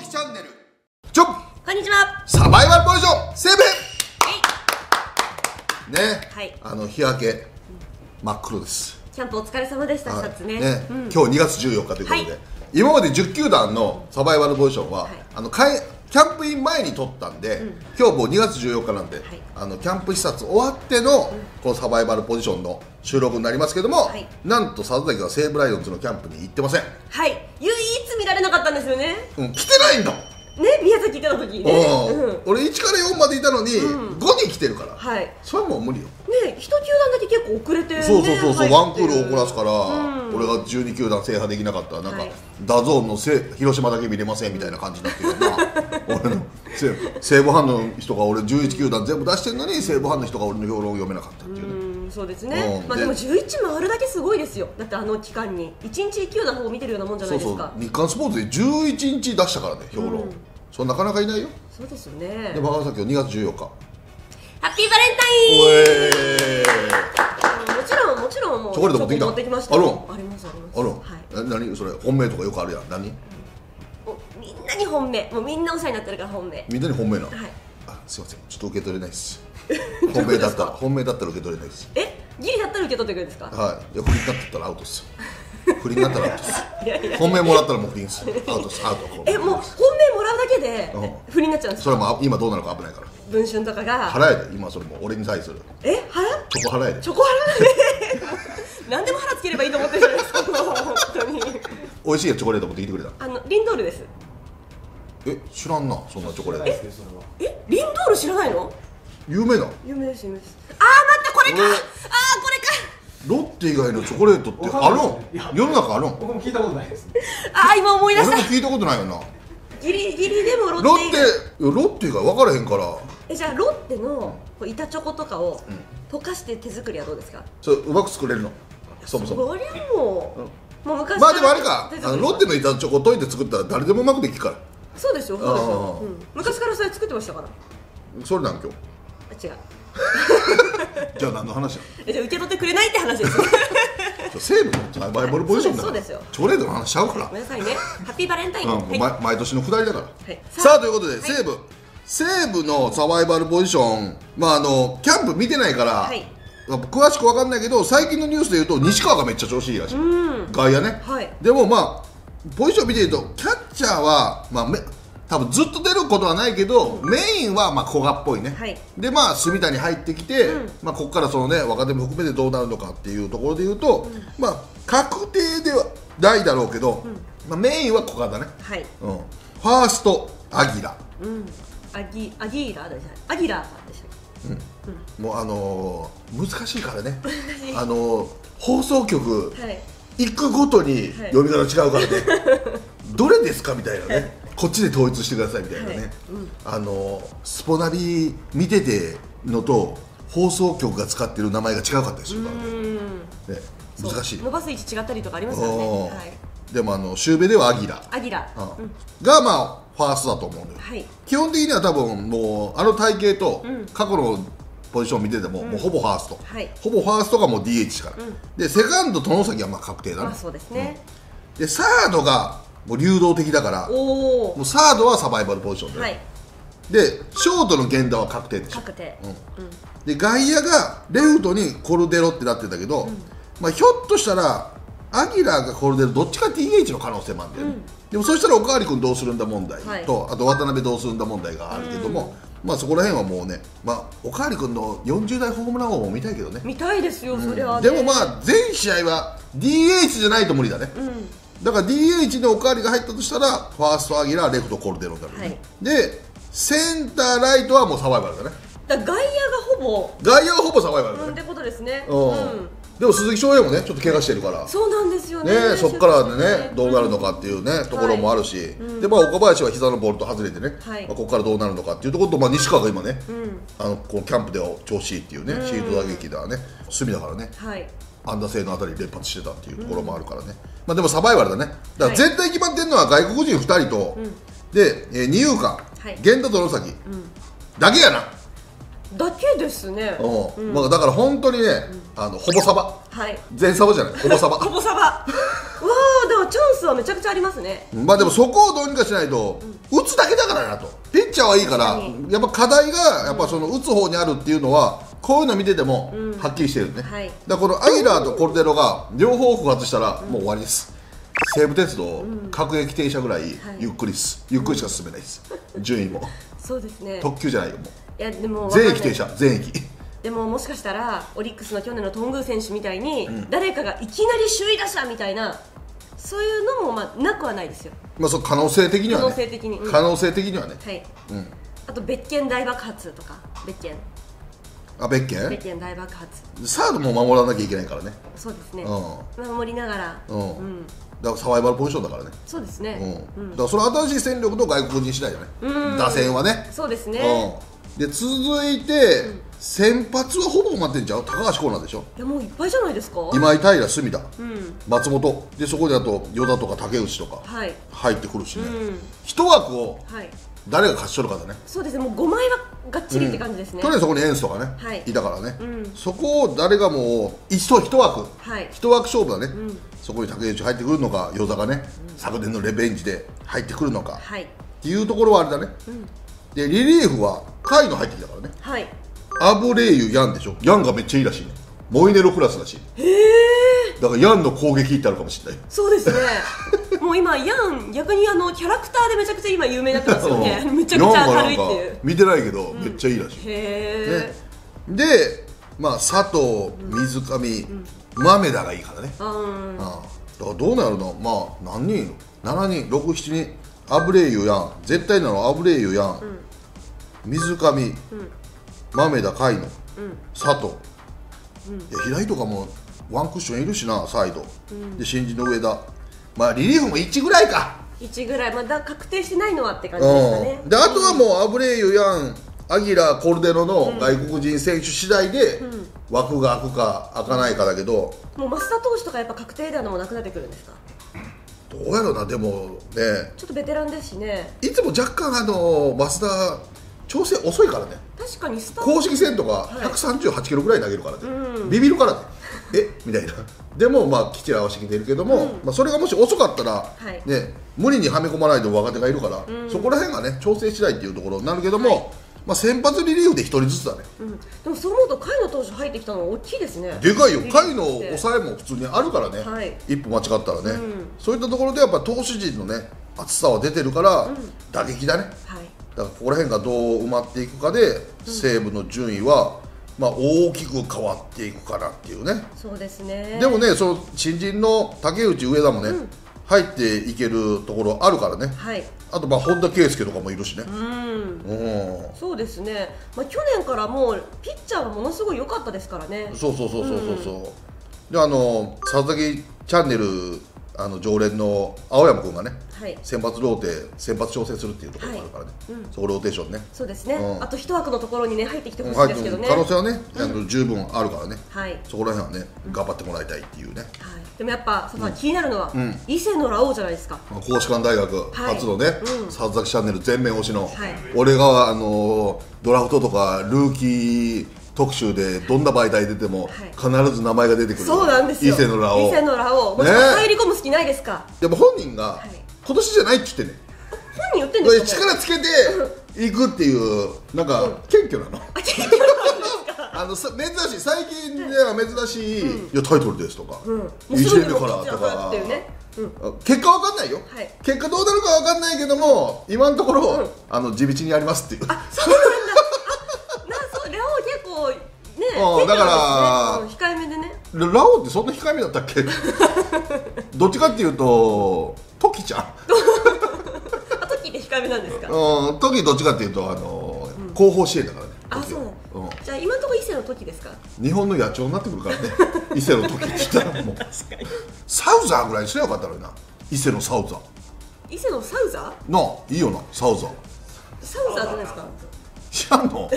きチャンネル。 こんにちは。 サバイバルポジションセーブ編ね、 はい、 日焼け真っ黒です。 キャンプお疲れ様でした。シャツね、 今日2月14日ということで、今まで10球団のサバイバルポジションは、キャンプイン前に撮ったんで、今日もう2月14日なんで、キャンプ視察終わってのこのサバイバルポジションの収録になりますけども、なんと里崎は西武ライオンズのキャンプに行ってません。 はい、唯一見られなかったんですよね。 来てないんだもんね、宮崎行ってた時ね、 俺1から4までいたのに5に来てるから、それはもう無理よね。1球団だけ結構遅れて、 そうワンクール遅らすから、俺が12球団制覇できなかったらなんか、ダゾーンの広島だけ見れませんみたいな感じになってるよな俺の西武ファンの人が俺11球団全部出してるのに、西武ファンの人が俺の評論を読めなかったっていうね。そうですね。 まあでも11回るだけすごいですよ。だってあの期間に1日1球団の方を見てるようなもんじゃないですか。 日刊スポーツで11日出したからね、評論。それなかなかいないよ。 そうですよね。 でも赤崎は2月14日ハッピーバレンタイン。もちろんもうチョコレート持ってきた。あるん？ ありますあります。 あるん？何それ、本命とかよくあるやん。何？ みんなに本命、もうみんなお世話になってるから本命。 みんなに本命なの？あ、すいません、ちょっと受け取れないです。本命だったら受け取れないです。 ギリだったら受け取ってくれるんですか？ はい。いや、不倫になってたらアウトですよ。不倫になったらアウトです。本命もらったらもう不倫です。アウトです。アウト。 もう本命もらうだけで不倫になっちゃうんですか？ それはもう今どうなるか危ないから。 文春とかが払えで、今それも俺に対する払う？ チョコ払えで。 チョコ払え何でも腹つければいいと思ってるじゃないですか。本当に美味しいやチョコレート持ってきてくれた。 リンドールです。 知らんな、そんなチョコレート。 リンドール知らないの？ 有名な？ 有名です。待って、これか。これか。 ロッテ以外のチョコレートってあるん？世の中あるん？ 僕も聞いたことないです。 今思い出した。 俺も聞いたことないよな。 ギリギリでもロッテ以外分からへんから。 じゃあロッテの板チョコとかを溶かして手作りはどうですか？ それうまく作れるの？そもそも。 そりゃもう昔まあでもあれか、ロッテの板チョコ溶いて作ったら誰でもうまくできるから。 そうですよ。昔からそれ作ってましたから。 それなん今日？違う。じゃあ何の話？ じゃあ受け取ってくれないって話ですよ。 西武のサバイバルポジションだから。 そうですよ。 チョコレートの話しちゃうから。 ごめんなさいね。ハッピーバレンタイン。 毎年のくだりだから。さあということで西武のサバイバルポジション、キャンプ見てないから詳しく分かんないけど、最近のニュースでいうと西川がめっちゃ調子いいらしい。外野ね。でもポジション見てるとキャッチャーは多分ずっと出ることはないけど、メインは古賀っぽいね。で住谷入ってきて、ここからそのね若手も含めてどうなるのかっていうところでいうと、確定ではないだろうけど、メインは古賀だね。ファーストアギラ、 アギーラーでしたっけ？ もう難しいからね。放送局行くごとに読み方違うからね。どれですかみたいなね。こっちで統一してくださいみたいなね。スポナビ見ててのと放送局が使ってる名前が違うかったりするからね。難しい。 伸ばす位置違ったりとかありますよね。 でもシュウベではアギラがファーストだと思うのよ。基本的には多分もう体型と過去のポジション見ててももうほぼファースト、ほぼファーストがもう DH からで、セカンド殿崎は確定だね。 そうですね。 でサードがもう流動的だから、もうサードはサバイバルポジションで、ショートの源田は確定でしょ。で外野がレフトにコルデロってなってたけど、ひょっとしたらアギラーがコルデロどっちか DH の可能性もあるんだよね。でもそしたらおかわり君どうするんだ問題と、あと渡辺どうするんだ問題があるけども、そこら辺はもうね、おかわり君の40代ホームラン王も見たいけどね。 見たいですよ、それは。 でも全試合は DH じゃないと無理だね。だから DH でおかわりが入ったとしたらファーストアギラー、レフトコルデロだね。でセンターライトはもうサバイバルだね。 外野はほぼサバイバルだね。 ってことですね。 でも鈴木翔平もねちょっと怪我してるから、 そうなんですよね。 そこからねどうなるのかっていうねところもあるし、で岡林は膝のボルト外れてね、ここからどうなるのかっていうところと、西川が今ねこのキャンプでは調子いいっていうね、シールド打撃ではね隅だからね、安打性のあたり連発してたっていうところもあるからね。でもサバイバルだね。だから絶対決まってるのは外国人2人とで二遊間源田と野崎だけやな。 だけですね。 だから本当にね、ほぼサバ、全サバじゃない、ほぼサバ。 ほぼサバ。わあ、でもチャンススはめちゃくちゃありますね。 まあでもそこをどうにかしないと、打つだけだからなと。ピッチャーはいいから、やっぱ課題がやっぱその打つ方にあるっていうのは、こういうの見ててもはっきりしてるね。だからこのアギラーとコルデロが両方復活したらもう終わりです。西武鉄道各駅停車ぐらいゆっくりです。ゆっくりしか進めないです。順位も。 そうですね。 特急じゃないよもう。 いやでも全駅停車全駅。 でももしかしたらオリックスの去年の頓宮選手みたいに、誰かがいきなり首位打者みたいな、そういうのもまあなくはないですよ。 まあそう可能性的にはね。 可能性的に。 可能性的にはね。 はい。あと別件大爆発とか別件。 あ、別件？ 別件大爆発。 サードも守らなきゃいけないからね。 そうですね。守りながら。 だからサバイバルポジションだからね。 そうですね。 だからその新しい戦力と外国人次第だね。打線はね。 そうですね。 で続いて先発はほぼ埋まってんちゃう？高橋光成でしょ。 いやもういっぱいじゃないですか。 今井、平、隅田、松本で、そこであと与田とか竹内とか入ってくるしね。一枠を誰が勝ち取るかだね。 そうですね。もう5枚はがっちりって感じですね。 去年そこにエンスとかねいたからね。そこを誰がもう一枠勝負だね。そこに竹内入ってくるのか、与田がね昨年のリベンジで入ってくるのかっていうところはあれだね。でリリーフは甲斐野入ってきたからね。アブレイユ、ヤンでしょ。ヤンがめっちゃいいらしいね。モイネロクラスだし。だからヤンの攻撃ってあるかもしれない。 そうですね。もう今ヤン逆にキャラクターでめちゃくちゃ今有名になってますよね。めちゃくちゃ軽いっていう。 見てないけどめっちゃいいらしい。でまあ佐藤、水上、豆田がいいからね。だからどうなるの。まあ何人いるの。7人、6、7人。アブレイユ、ヤン、絶対なのアブレイユ、ヤン、水上、豆田、甲斐野、佐藤、平井とかもワンクッションいるしな、サイド、で新人の上田、まあリリーフも1ぐらいか。 1ぐらい、まだ確定してないのはって感じですかね。 であとはもうアブレイユ、ヤン、アギラ、コルデロの外国人選手次第で枠が開くか開かないかだけど、 もう増田投手とかやっぱ確定ではもうなくなってくるんですか。 どうやろうな。でもねちょっとベテランですしね。 いつも若干増田調整遅いからね。 確かに公式戦とか138キロぐらい投げるからね、ビビるからね。みたいな。でもまあきっちり合わせてきてるけども、まあそれがもし遅かったらね無理にはめ込まないと若手がいるから、そこら辺がね調整次第っていうところになるけども、まあ先発リリーフで1人ずつだね。 でもそう思うと甲斐野投手入ってきたのは大きいですね。 でかいよ。甲斐野抑えも普通にあるからね、一歩間違ったらね。そういったところでやっぱ投手陣のね厚さは出てるから打撃だね。だからここら辺がどう埋まっていくかで西武の順位はまあ大きく変わっていくかなっていうね。 そうですね。 でもねその新人の竹内、上田もね入っていけるところあるからね。あとまあ本田圭佑とかもいるしね。 そうですね。まあ去年からもうピッチャーはものすごい良かったですからね。 そうで佐々木チャンネル常連の青山君がね、先発ローテ先発調整するっていうところがあるからね、そこローテーションね。そうですね。 あと一枠のところにね入ってきてほしいですけどね。 可能性はね十分あるからね。そこら辺はね頑張ってもらいたいっていうね。 でもやっぱ気になるのは伊勢のラオウじゃないですか。 公士館大学初のね佐々木チャンネル全面推しの、俺がドラフトとかルーキー特集でどんな媒体出ても必ず名前が出てくる。 そうなんですよ。伊勢のラオウ。もし入り込む好きないですか。 でも本人が今年じゃないって言ってね。 本人言ってんですか。 力つけていくっていうなんか謙虚なの。珍しい。最近では珍しい。いやタイトルですとか1年目からとか。結果わかんないよ。結果どうなるかわかんないけども今のところ地道にやりますっていう。 そうなんだ。ラオウ結構ね。だから控えめでね。 ラオウってそんな控えめだったっけ。どっちかっていうとトキちゃん。 トキって控えめなんですか。 トキどっちかっていうと後方支援だからね。 じゃあ今のところ伊勢の時ですか。 日本の野鳥になってくるからね。伊勢の時って言ったらもうサウザーぐらいにすればよかったのにな。伊勢のサウザー。 伊勢のサウザー。 なあいいよなサウザー。 サウザーじゃないですか。 知らんの。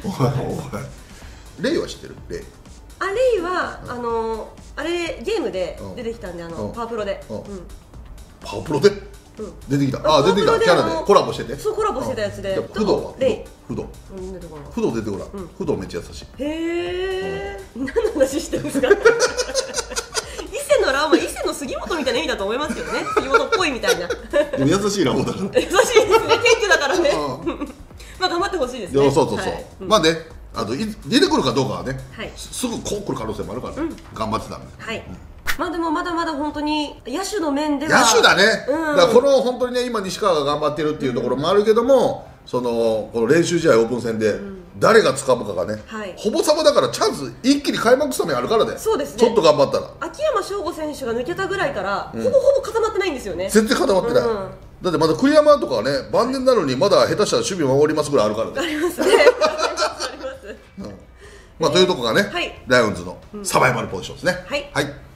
レイは知ってる。レイ。 レイはあれゲームで出てきたんでパワプロで。 パワプロで出てきた。出てきた。キャラでコラボしてて。 そうコラボしてたやつで。 不動はレイ。 不動出てこない。不動めっちゃ優しい。 へえ。何の話してるんですか。伊勢のから、まあ、伊勢の杉本みたいな意味だと思いますけどね、杉本っぽいみたいな。 でも優しいラボだから。 優しいですね、謙虚だからね。まあ頑張ってほしいですね。 そうそうそう。まあね、あと出てくるかどうかはね、すぐこう来る可能性もあるから、頑張ってたんで。はい。 まあでもまだまだ本当に野手の面では野手だね。だからこの本当にね、今西川が頑張ってるっていうところもあるけども、この練習試合オープン戦で誰が掴むかがね、ほぼさまだからチャンス一気に開幕スタメンあるからで、そうですね、ちょっと頑張ったら秋山翔吾選手が抜けたぐらいからほぼほぼ固まってないんですよね。 全然固まってない。だってまだ栗山とかはね、晩年なのにまだ下手したら守備守りますぐらいあるからね。 ありますね。 まあというとこがね、ライオンズのサバイバルポジションですね。はい。